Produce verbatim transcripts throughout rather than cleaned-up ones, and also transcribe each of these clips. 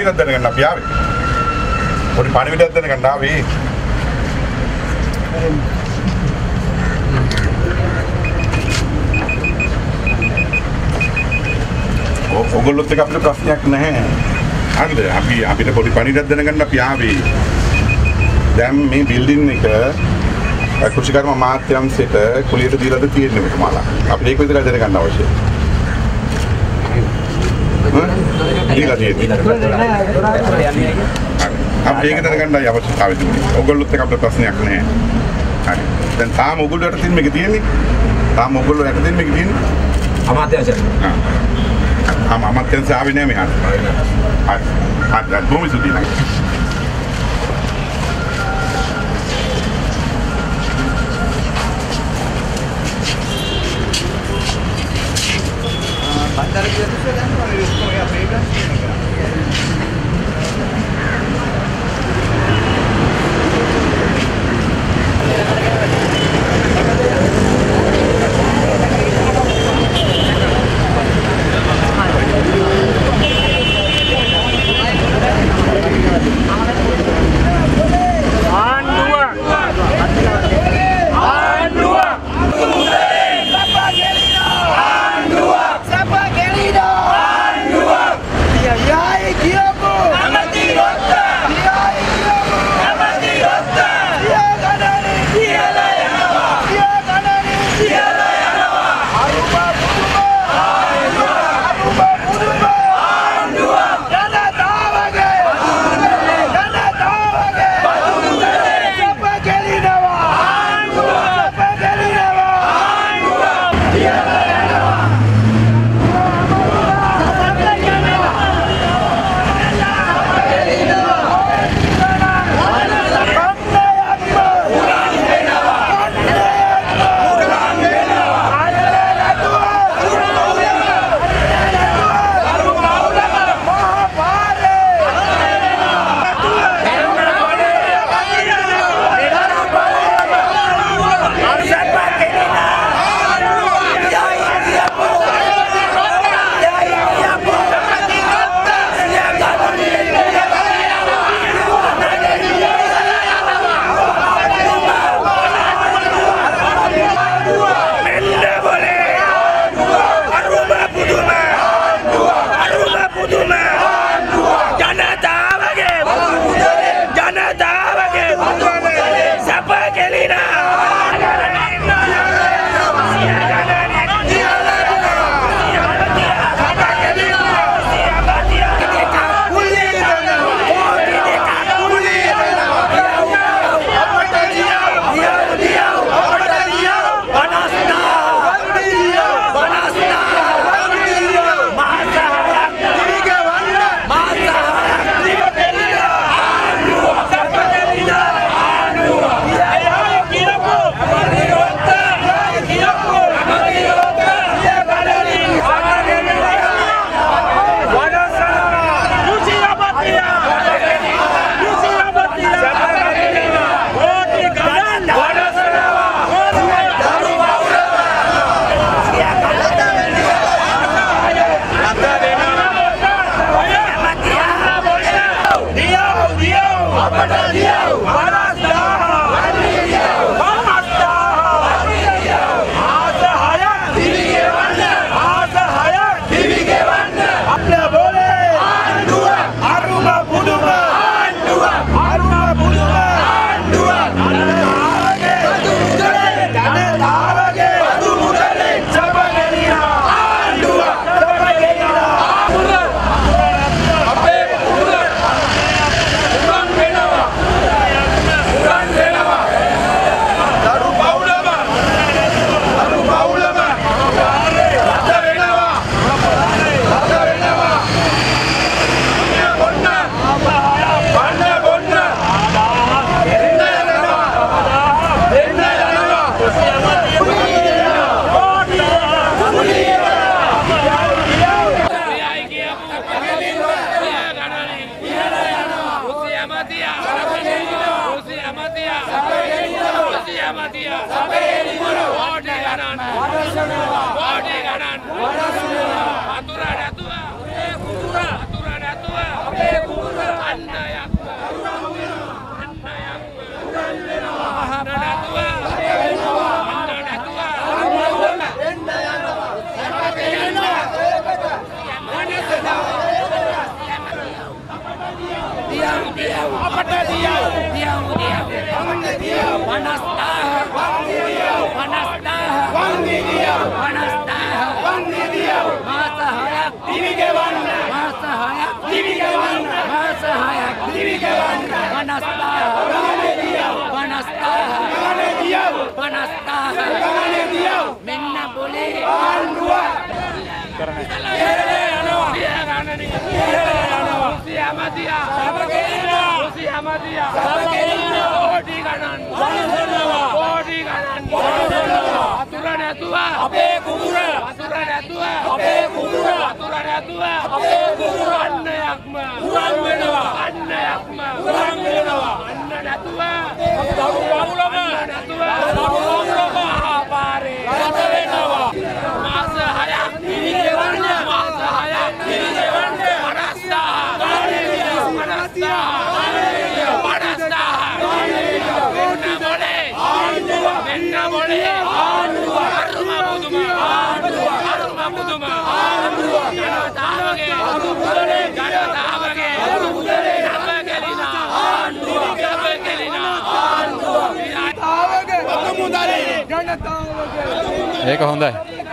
පණිවිඩයක් දැනගන්න අපි ආවේ. පොඩි පණිවිඩයක් දැනගන්න ආවේ. ඔයගොල්ලොත් එක්ක අපිට ප්‍රශ්නයක් නැහැ. හරිද? අපි අපිට පොඩි පණිවිඩයක් දැනගන්න අපි ආවේ. දැන් මේ බිල්ඩින් එක කෘෂිකර්ම අමාත්‍යාංශයට කුලියට දීලාද තියෙන්නේ මෙතුමාලා. අපිට ඒක විතරයි දැනගන්න අවශ්‍යයි. දීලා තියෙන්නේ. අපි ඒක දැනගන්නයි අවශ්‍යතාවය තිබුණේ. ඔයගොල්ලොත් එක්ක අපිට ප්‍රශ්නයක් නැහැ. හරි. දැන් තාම ඔයගොල්ලෝ යට තියෙන මේක තියෙන්නේ. තාම ඔයගොල්ලෝ යට තියෙන මේක තියෙන්නේ. අමාත්‍යාංශය. ආ. ආම අමාත්‍යාංශය ආවේ නෑ මෙහාට. හරි. හරි. බොහොම ස්තුතියි. Bandara juga tu sudah kan kalau itu ya bebas ni kan. Aturan aturan, aturan aturan, ඒක හොඳයි.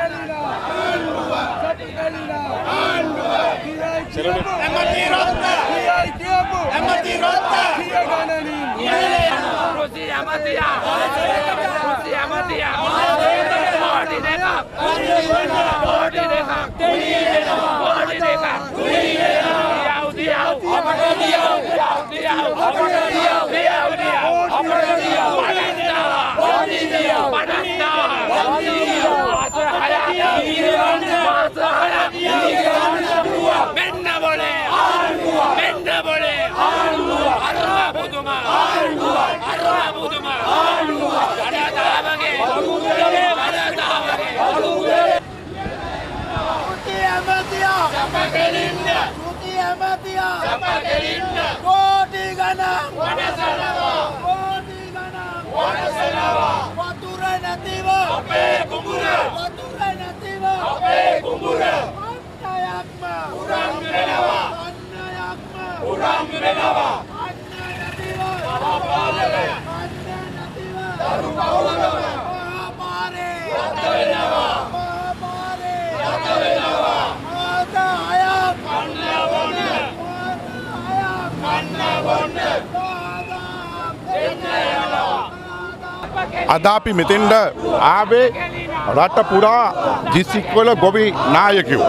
අද අපි මෙතෙන්ට ආවේ රට පුරා දිස්ත්‍රික්කවල ගොවි නායකයෝ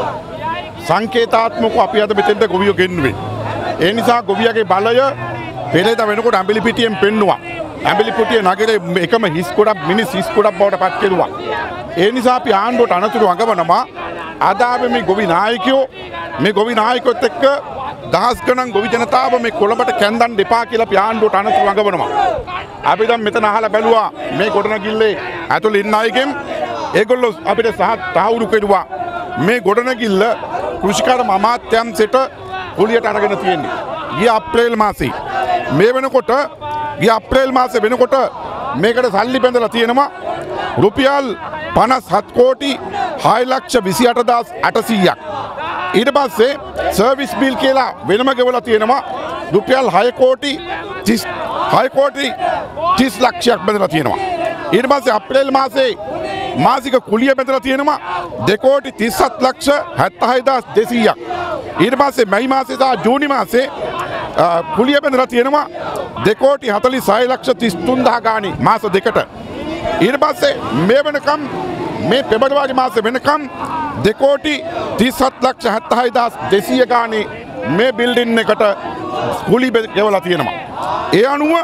සංකේතාත්මකව අපි අද මෙතෙන්ට ගොවියෝ ගෙන්නුවේ. ඒ නිසා ගොවියගේ බලය පෙරේද වෙනකොට ඇඹිලි පිටියෙන් පෙන්නුවා. ඇඹිලි පිටිය නගරේ එකම හිස් ගොඩක් මිනිස් හිස් ගොඩක් බවට පත් කෙරුවා. ඒ නිසා අපි ආණ්ඩුවට අනතුරු අඟවනවා. අද ආවේ මේ ගොවි නායකයෝ මේ ගොවි නායකයොත් එක්ක දහස් ගණන් ගොවි ජනතාව මේ කොළඹට කැන්දන් දෙපා කියලා අපි ආණ්ඩුවට අනතුරු අඟවනවා. අපි දැන් මෙතන අහලා බැලුවා මේ ගොඩනැගිල්ලේ ඇතුළේ ඉන්න අයගෙන් ඒගොල්ලෝ අපිට සහ තහවුරු කෙරුවා මේ ගොඩනැගිල්ල කෘෂිකර්ම අමාත්‍යාංශයට කුලියට අරගෙන තියෙන්නේ. ගිය අප්‍රේල් මාසේ මේ වෙනකොට ගිය අප්‍රේල් මාසේ වෙනකොට මේකට සල්ලි බැඳලා තියෙනවා රුපියල් පනස් හත් කෝටි හය ලක්ෂ විසි අට හදාස් අටසීයක්. ඊට පස්සේ සර්විස් බිල් කියලා වෙනම ගෙවලා තියෙනවා රුපියල් හය කෝටි හය කෝටි තිස් ලක්ෂයක් බැඳලා තියෙනවා. ඊට පස්සේ අප්‍රේල් මාසේ මාසික කුලිය බැඳලා තියෙනවා දෙක කෝටි තිස් හත් ලක්ෂ හැත්තෑ හදාස් දෙසීයක්. ඊට පස්සේ මැයි මාසේ සහ ජූනි මාසේ කුලිය බැඳලා තියෙනවා දෙක කෝටි හතළිස් හය ලක්ෂ තිස් තුන්දාහ ගාණි මාස දෙකට. ඊට පස්සේ මේ වෙනකම් මේ පෙබරවාරි මාසේ වෙනකම් දෙක කෝටි තිස් හත් ලක්ෂ හැත්තෑ හදාස් දෙසීය ගාණි මේ බිල්ඩින් එකට කුලි ගෙවලා තියෙනවා. ඒ අනුව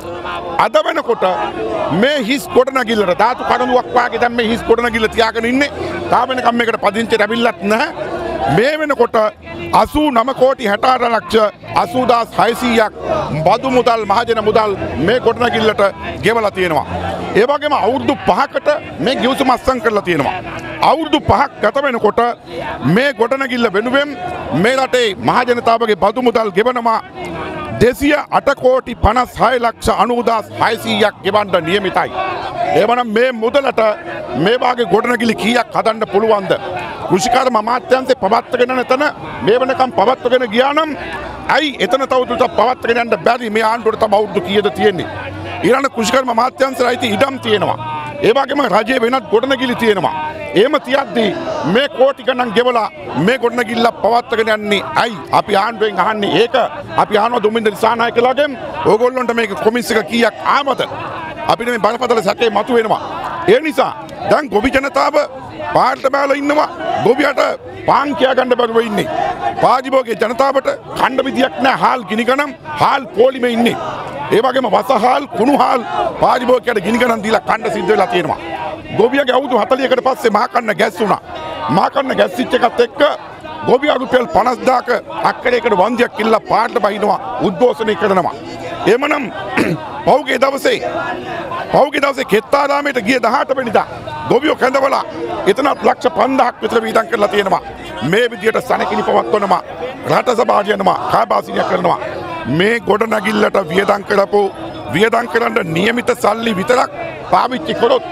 අද වෙනකොට මේ හිස් ගොඩනැගිල්ලට ධාතු කඩුවක් වාගේ දැන් මේ හිස් ගොඩනැගිල්ල තියාගෙන ඉන්නේ. තාම වෙනකම් මේකට පදිංචි ලැබිලත් නැහැ. මේ වෙනකොට අසූ නව කෝටි හැට අට ලක්ෂ අසූ හදාස් හයසීයක් බදු මුදල් මහජන මුදල් මේ ගොඩනැගිල්ලට ගෙවලා තියෙනවා. ඒ වගේම අවුරුදු පහකට මේ ගිවිසුම අත්සන් කරලා තියෙනවා. අවුරුදු පහක් ගත වෙනකොට මේ ගොඩනැගිල්ල වෙනුවෙන් මේ රටේ මහජනතාවගේ බදු මුදල් ගෙවනවා දෙසිය අට කෝටි පනස් හය ලක්ෂ අනූ හදාස් හයසීයක් ගෙවන්න නියමිතයි. එවනම් මේ මුදලට මේ වාගේ ගොඩනැගිලි කීයක් හදන්න පුළුවන්ද? කෘෂිකාර්ම අමාත්‍යාංශේ පවත්වාගෙන යන එතන මේ වෙනකම් පවත්වාගෙන ගියා නම් ඇයි එතන තවදුරටත් පවත්වාගෙන යන්න බැරි මේ ආණ්ඩුවට තව අවුරුදු කීයද තියෙන්නේ ඊළඟ කෘෂිකාර්ම අමාත්‍යාංශයට අයිති ඉඩම් තියෙනවා ඒ වගේම රජයේ වෙනත් ගොඩනැගිලි තියෙනවා එහෙම තියද්දී මේ කෝටි ගණන් ගෙවලා මේ ගොඩනැගිල්ල පවත්වාගෙන යන්නේ ඇයි අපි ආණ්ඩුවෙන් අහන්නේ ඒක අපි අහනවා දුමින්ද දිසානායකලාගෙන් ඕගොල්ලන්ට මේක කොමිස් එක කීයක් ආවද අපිට මේ බලපතල සැකේ මතුවෙනවා ඒ නිසා දැන් ගොවි ජනතාව පාරට බැලලා ඉන්නවා ගොවියට පාන් කියා ගන්න බැරුව ඉන්නේ පාජිබෝගේ ජනතාවට කණ්ඩ විදියක් නැහැ හාල් ගිනි ගනම් හාල් පොලිමේ ඉන්නේ ඒ වගේම වසහාල් කුණු හාල් පාජිබෝගයට ගිනි ගණන් දීලා කණ්ඩ සිද්ධ වෙලා තියෙනවා ගොවියගේ අවුරුදු හතළිහකට පස්සේ මහා කන්න ගැස්සුණා මහා කන්න ගැස්සිච්ච එකත් එක්ක ගොවියා රුපියල් පනස් දාක අක්කරයකට වන්දියක් ඉල්ල පාරට බහිනවා උද්ඝෝෂණය කරනවා එමනම් පෞගේ දවසේ පෞගේ දවසේ කෙත්තාරාමයට ගිය දහඅට වෙනිදා ගොවියෝ කැඳවලා එතනත් ලක්ෂ පන්දාහක් විතර වියදම් කරලා තියෙනවා මේ විදියට සනකිලි පවත්වනවා රට සභාව යනවා කාබාසිනිය කරනවා මේ ගොඩනැගිල්ලට වියදම් කරපු වියදම් කරන්න නියමිත සල්ලි විතරක් පාවිච්චි කරොත්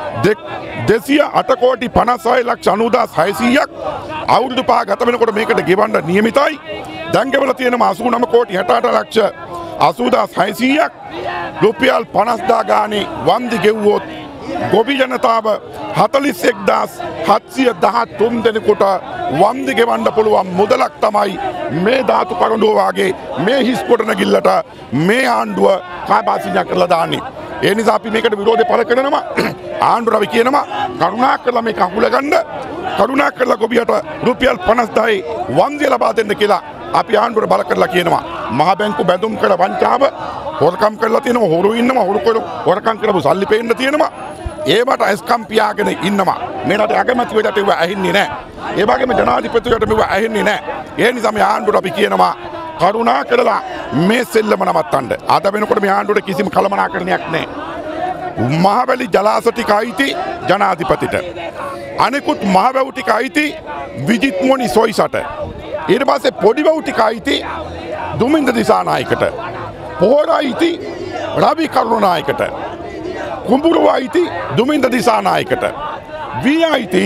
දෙසිය අට කෝටි පනස් හය ලක්ෂ අනූදාස් හයසීයක් අවුරුදු පහ ගත වෙනකොට මේකට ගෙවන්න නියමිතයි දැන් ගෙවලා තියෙනවා අසූ නව කෝටි හැට අට ලක්ෂ අසූදාස් හයසීයක් රුපියල් පනස්දා ගානේ වන්දි ගෙව්වොත් ගොවි ජනතාව හතළිස් එක්දාස් හත්සිය දහතුන් දෙනෙකුට වන්දි ගෙවන්න පුළුවන් මුදලක් තමයි මේ ධාතු කරඬුව වාගේ මේ හිස් ගොඩනැගිල්ලට මේ ආණ්ඩුව කාබාසිනිය කරලා දාන්නේ ඒ නිසා අපි මේකට විරෝධය පළ කරනවා ආණ්ඩුව රවි කියනවා කරුණාකරලා මේක අහුල ගන්න කරුණාකරලා ගොවියට රුපියල් පනස්දායි වන්දිය ලබා දෙන්න කියලා අපි ආණ්ඩුවට බල කරලා කියනවා මහ බැංකු බැඳුම් කළ වංචාව හොරකම් කරලා තියෙනවා හොරු ඉන්නවා හොරු කර හොරකම් කරපු සල්ලි පෙන්න තියෙනවා ඒවට ඇස්කම් පියාගෙන ඉන්නවා මේ රටේ අගමැතිවරට ඒව ඇහෙන්නේ නැහැ ඒ වගේම ජනාධිපතිවරට මේව ඇහෙන්නේ නැහැ ඒ නිසා මේ ආණ්ඩුවට අපි කියනවා කරුණා කරලා මේ සෙල්ලම නවත්තන්න අද වෙනකොට මේ ආණ්ඩුවට කිසිම කළමනාකරණයක් නැහැ මහවැලි ජලාශ ටික අයිති ජනාධිපතිට අනෙකුත් මහවැව් ටික අයිති විජිත් මොනි සොයිසට ඊට පස්සේ පොඩි වැව් ටික අයිති දුමින්ද දිසානායකට පොහොර අයිති රවි කරුණානායකට කුඹුරුව අයිති දුමින්ද දිසානායකට වී අයිති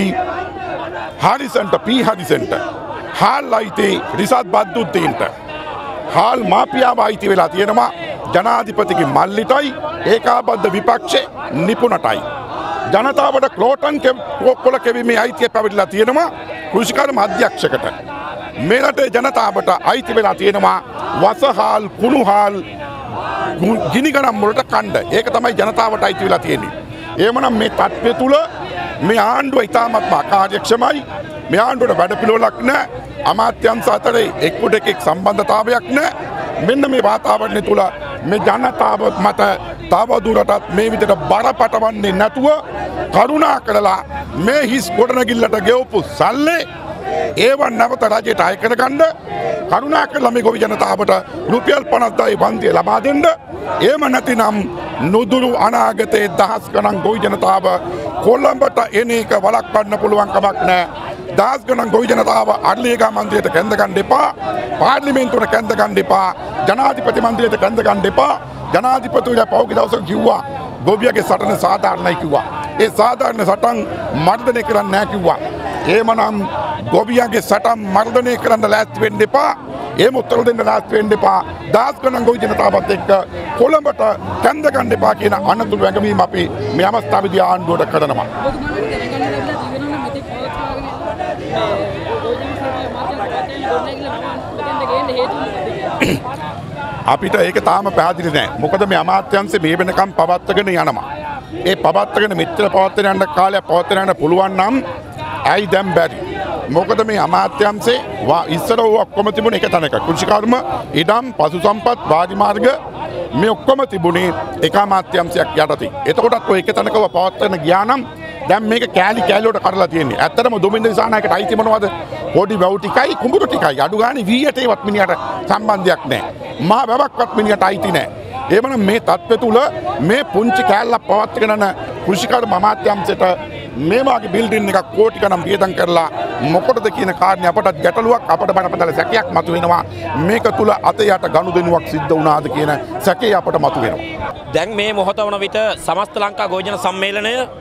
හරිසන්ට පී හරිසන්ට හාල් අයිති රිසත් බද්දුද්දීන්ට හාල් මාපියාව අයිති වෙලා තියෙනවා ජනාධිපතිගේ මල්ලිටයි ඒකාබද්ධ විපක්ෂේ නිපුණටයි ජනතාවට ක්ලෝටන් කොල කෙවීමේ අයිතිය පැවරිලා තියෙනවා කෘෂිකාර්ම අධ්‍යක්ෂකට මේ රටේ ජනතාවට අයිති වෙලා තියෙනවා වසහාල් කුණුහාල් ගිනි ගණන් වලට කණ්ඩ ඒක තමයි ජනතාවට අයිති වෙලා තියෙන්නේ එහෙමනම් මේ තත්ත්වය තුල මේ ආණ්ඩුව ඉතාමත්ම අකාර්යක්ෂමයි මේ ආණ්ඩුවට වැඩ පිළිවෙලක් නැහැ අමාත්‍යංශ අතරේ එක්කුට එකෙක් සම්බන්ධතාවයක් නැහැ මෙන්න මේ වාතාවරණය තුල මේ ජනතාව මත තවදුරටත් මේ විදිහට බර පටවන්නේ නැතුව කරුණා කරලා මේ හිස් ගොඩනැගිල්ලට ගෙවපු සල්ලේ ඒව නැවත රජයට අය කරගන්න කරුණා කරලා මේ ගොවි ජනතාවට රුපියල් පනස්දායි වන්දිය ලබා දෙන්න එහෙම නැතිනම් නුදුරු අනාගතයේ දහස් ගණන් ගොවි ජනතාව කොළඹට එන එක වළක්වන්න පුළුවන් කමක් නැහැ දහස් ගණන් ගොවි ජනතාව අර්ලියගා මන්දිරයට කැඳ ගන්න එපා පාර්ලිමේන්තුවට කැඳ ගන්න එපා ජනාධිපති මන්දිරයට කැඳ ගන්න එපා ජනාධිපතිතුමා පෞගේ දවසක කිව්වා ගොවියගේ සටන සාධාරණයි කිව්වා ඒ සාධාරණ සටන් මර්ධනය කරන්නේ නැහැ කිව්වා එහෙමනම් ගොවියගේ සටන් මර්ධනය කරන්න ලෑස්ති වෙන්න එපා එහෙම උත්තර දෙන්න ලෑස්ති වෙන්න එපා දහස් ගණන් ගොවි ජනතාවත් එක්ක කොළඹට කැඳ ගන්න එපා කියන අනතුරු වැගවීම අපි මේ අවස්ථාවේදී ආණ්ඩුවට කරනවා අපිට ඒක තාම පැහැදිලි නැහැ මොකද මේ අමාත්‍යංශේ මේ වෙනකම් පවත්වාගෙන යනවා ඒ පවත්වාගෙන මෙච්චර පවත්වාගෙන යන කාලයක් පවත්වාගෙන යන්න පුළුවන් නම් ඇයි දැන් බැරි මොකද මේ අමාත්‍යංශේ ඉස්සර ඔක්කොම තිබුණ එක තැනක කෘෂිකර්ම ඉඩම් පශු සම්පත් වාරි මාර්ග මේ ඔක්කොම තිබුණේ එක අමාත්‍යංශයක් යටතේ එතකොටත් ඔය එක තැනකව පවත්වාගෙන ගියා නම් දැන් මේක කෑලි කෑලි වලට කඩලා තියෙන්නේ ඇත්තටම දුමින්ද දිසානායකට අයිති මොනවද පොඩි වැව් ටිකයි කුඹුරු ටිකයි අඩු ගානේ වීයටේවත් මිනිහට සම්බන්ධයක් නැහැ මහ වැවක්වත් මිනිහට අයිති නැහැ එවනම් මේ තත්ත්වය තුල මේ පුංචි කෑල්ලක් පවත්වාගෙන යන කෘෂිකර්ම අමාත්‍යංශයට මේ වගේ බිල්ඩින් එකක් කෝටි ගණන් වියදම් කරලා මොකටද කියන කාරණේ අපට ගැටලුවක් අපට බරපතල සැකයක් මතුවෙනවා මේක තුල අත යට ගනුදෙනුවක් සිද්ධ වුණාද කියන සැකේ අපට මතුවෙනවා දැන් මේ මොහොත වන විට සමස්ත ලංකා ගෝජන සම්මේලනය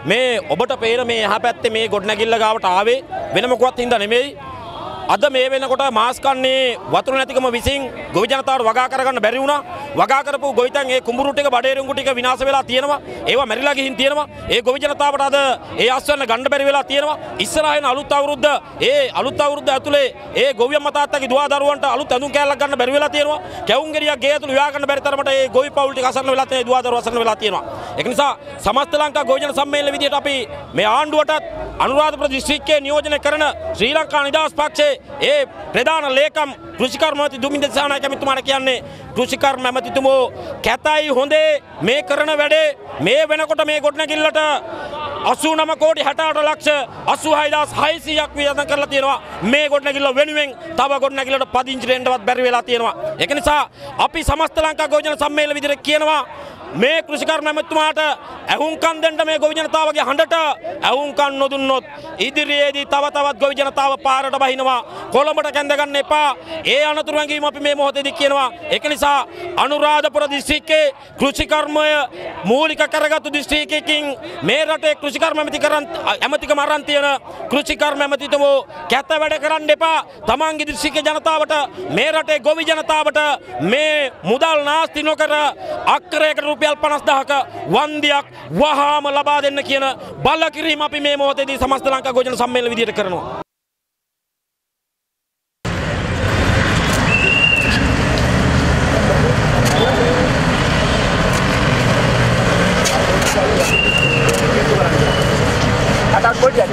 මේ ඔබට පේන මේ එහා පැත්තේ මේ ගොඩනැගිල්ල ගාවට ආවේ වෙන මොකවත් හින්දා නෙමෙයි. අද මේ වෙනකොට මාස් කන්නේ වතුර නැතිකම විසින් ගොවි ජනතාවට වගා කරගන්න බැරි වුණා. වගා කරපු ගොවිතැන් ඒ කුඹුරු ටික බඩේරුංගු ටික විනාශ වෙලා තියෙනවා. ඒවා මැරිලා ගිහින් තියෙනවා. ඒ ගොවි ජනතාවට අද ඒ අස්වැන්න ගන්න බැරි වෙලා තියෙනවා. ඉස්සරහින් අලුත් අවුරුද්ද ඒ අලුත් අවුරුද්ද ඇතුලේ ඒ ගොවියන් මතාත්තගේ දුවා දරුවන්ට අලුත් ඇඳුම් කෑල්ලක් ගන්න බැරි වෙලා තියෙනවා. කැවුම් ගෙඩියක් ගේ ඇතුළේ විවා ගන්න බැරි තරමට ඒ ගොවි පවුල් ටික අසරණ වෙලා තියෙනවා. දුවා දරුවෝ අසරණ වෙලා තියෙනවා. ඒක නිසා සමස්ත ලංකා ගොවි ජන සම්මේලන විදියට අපි මේ ආණ්ඩුවටත් අනුරාධපුර දිස්ත්‍රික්කයේ නියෝජනය කරන ශ්‍රී ලංකා නිදහස් පක්ෂයේ ඒ ප්‍රධාන ලේකම් කෘෂිකර්ම මැති දුමින්ද දිසානායක මැතිතුමාට කියන්නේ කෘෂිකර්ම මැතිතුමෝ කැතයි හොඳේ මේ කරන වැඩේ මේ වෙනකොට මේ ගොඩනැගිල්ලට අසූ නව කෝටි හැට අට ලක්ෂ අසූ හය හදාස් හයසීයක් වියදම් කරලා තියෙනවා. මේ ගොඩනැගිල්ල වෙනුවෙන් තව ගොඩනැගිල්ලට පදිංචි වෙන්නවත් බැරි වෙලා තියෙනවා. ඒක නිසා අපි සමස්ත ලංකා ගොවි ජන සම්මේලන විදිහට කියනවා මේ කෘෂිකර්ම මැතිතුමාට ඇහුම්කන් දෙන්න මේ ගොවි ජනතාවගේ හඬට ඇහුම්කන් නොදුන්නොත් ඉදිරියේදී තව තවත් ගොවි ජනතාව පාරට බහිනවා. කොළඹට කැඳ ගන්න එපා. ඒ අනතුරු වැංගීම අපි මේ මොහොතේදී කියනවා. ඒක නිසා අනුරාධපුර දිස්ත්‍රික්කයේ කෘෂිකර්මය මූලික කරගත්තු දිස්ත්‍රික්කයකින් මේ රටේ කෘෂිකර්ම ඇමතිකරන් ඇමතිකම අරන් තියෙන කෘෂිකර්ම ඇමතිතුමෝ කැත වැඩ කරන්න එපා. තමන්ගේ දිස්ත්‍රික්කේ ජනතාවට මේ රටේ ගොවි ජනතාවට මේ මුදල් නාස්ති නොකර අක්කරයකට රුපියල් පනස් දහක වන්දියක් වහාම ලබා දෙන්න කියන බලකිරීම අපි මේ මොහොතේදී සමස්ත ලංකා ගොවි ජන සම්මේලන විදියට කරනවා. අටක් කොටියක්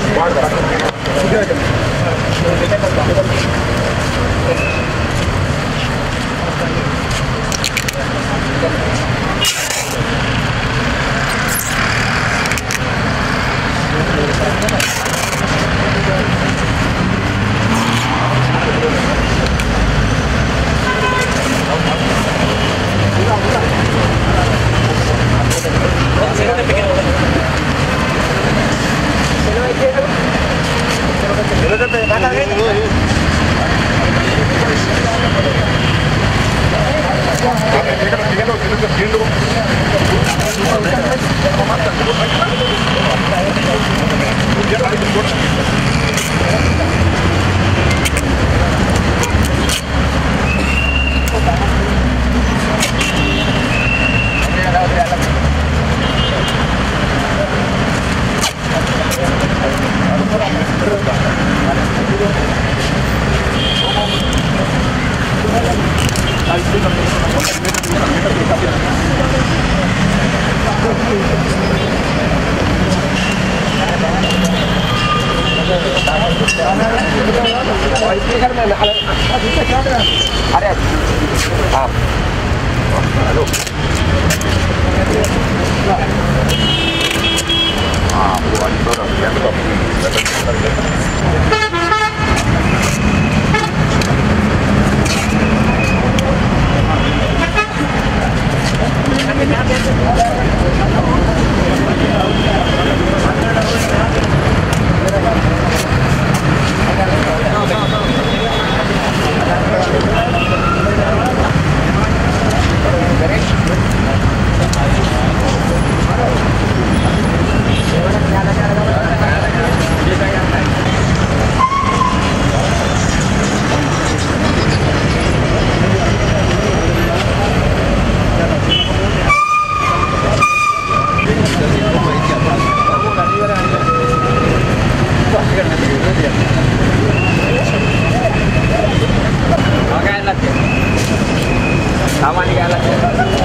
सामान्य